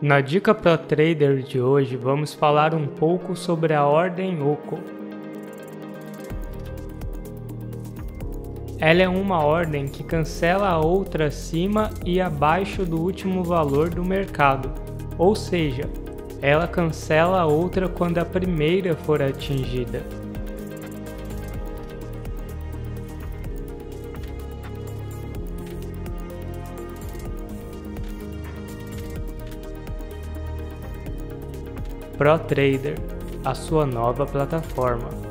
Na dica Pro Trader de hoje vamos falar um pouco sobre a ordem OCO. Ela é uma ordem que cancela a outra acima e abaixo do último valor do mercado, ou seja, ela cancela a outra quando a primeira for atingida. Pro Trader, a sua nova plataforma.